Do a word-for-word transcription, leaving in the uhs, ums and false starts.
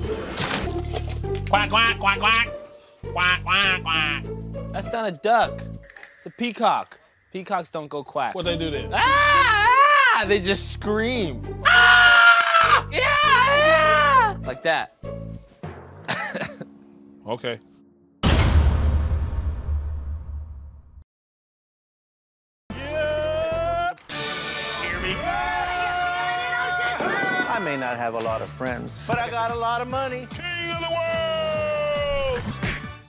Quack, quack, quack, quack. Quack, quack, quack. That's not a duck. It's a peacock. Peacocks don't go quack. What they do then? Ah! They just scream. Ah! Yeah! Yeah! Like that. Okay. I may not have a lot of friends, but I got a lot of money. King of the world!